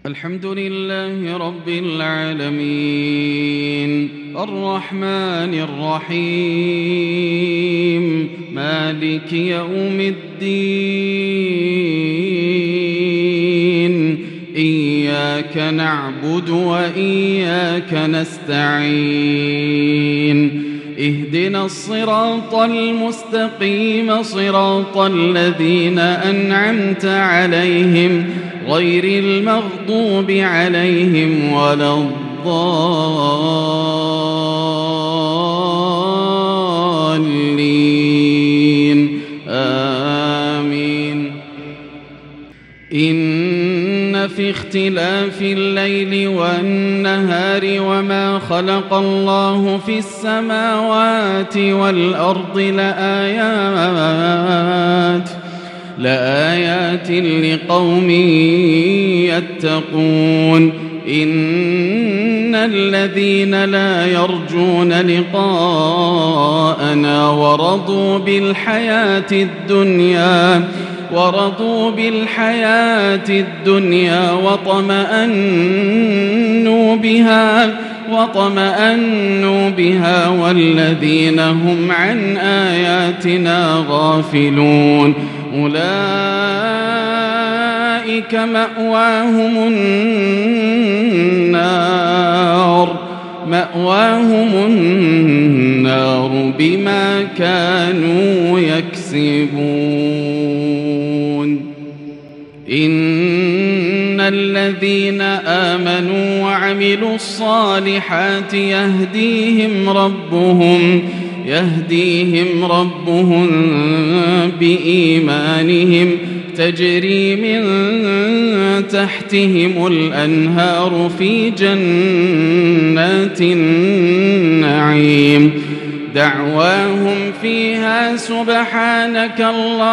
الحمد لله رب العالمين الرحمن الرحيم مالك يوم الدين إياك نعبد وإياك نستعين اهدنا الصراط المستقيم صراط الذين أنعمت عليهم غير المغضوب عليهم ولا الضالين آمين. إن في اختلاف الليل والنهار وما خلق الله في السماوات والأرض لآيات لقوم يتقون. إن الذين لا يرجون لقاءنا ورضوا بالحياة الدنيا واطمأنوا بها والذين هم عن آياتنا غافلون أولئك مأواهم النار بما كانوا يكسبون. إن الذين آمنوا وعملوا الصالحات يهديهم ربهم بإيمانهم تجري من تحتهم الأنهار في جنات النعيم دعواهم فيها سبحانك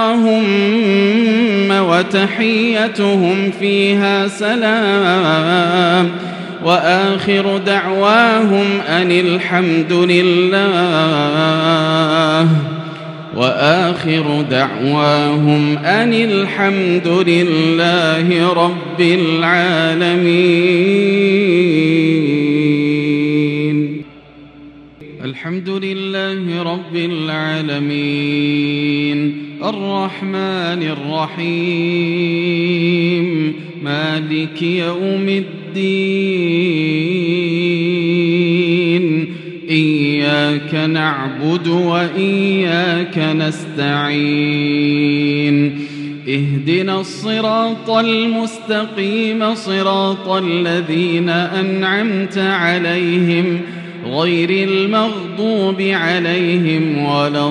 اللهم وتحيتهم فيها سلام وآخر دعواهم أن الحمد لله رب العالمين. الحمد لله رب العالمين الرحمن الرحيم مالك يوم الدين إياك نعبد وإياك نستعين اهدنا الصراط المستقيم صراط الذين أنعمت عليهم غير المغضوب عليهم ولا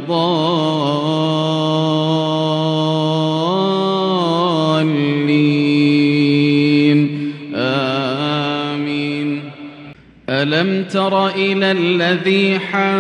الضالين آمين. ألم تر إلى الذي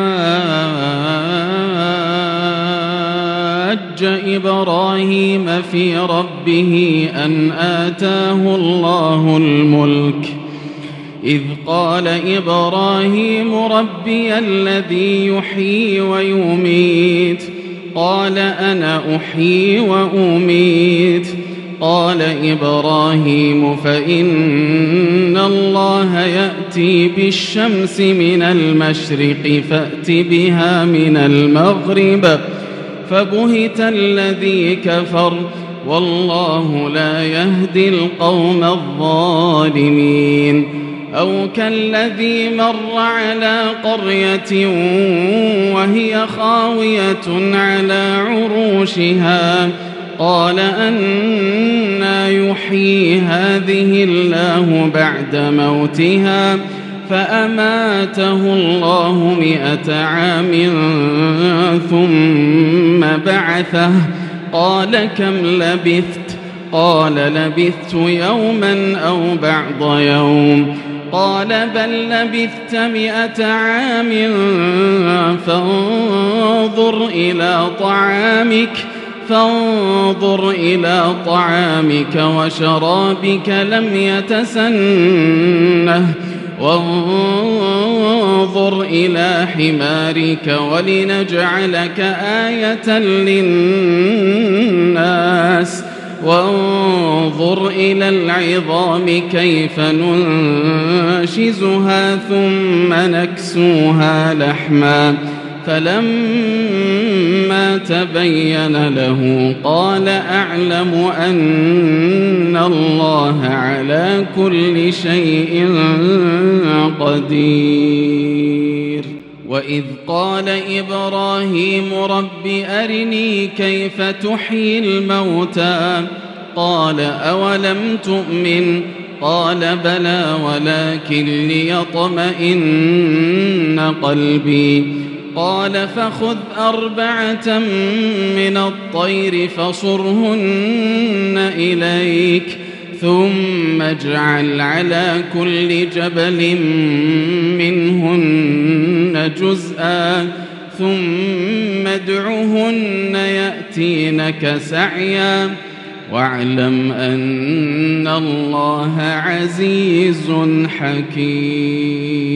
حاج إبراهيم في ربه أن آتاه الله الملك إذ قال إبراهيم ربي الذي يحيي ويميت قال أنا أحيي وأميت قال إبراهيم فإن الله يأتي بالشمس من المشرق فأت بها من المغرب فبهت الذي كفر والله لا يهدي القوم الظالمين. أو كالذي مر على قرية وهي خاوية على عروشها قال أنى يحيي هذه الله بعد موتها فأماته الله 100 عام ثم بعثه قال كم لبثت قال لبثت يوما أو بعض يوم قال بل لبثت 100 عام فانظر إلى طعامك وشرابك لم يتسنه وانظر إلى حمارك ولنجعلك آية للناس وانظر إلى العظام كيف ننشزها ثم نكسوها لحما فلما تبين له قال أعلم أن الله على كل شيء قدير. وإذ قال إبراهيم رب أرني كيف تحيي الموتى قال أولم تؤمن قال بلى ولكن ليطمئن قلبي قال فخذ 4 من الطير فصرهن إليك ثم اجعل على كل جبل منهن جزءا ثم ادعهن يأتينك سعيا واعلم أن الله عزيز حكيم.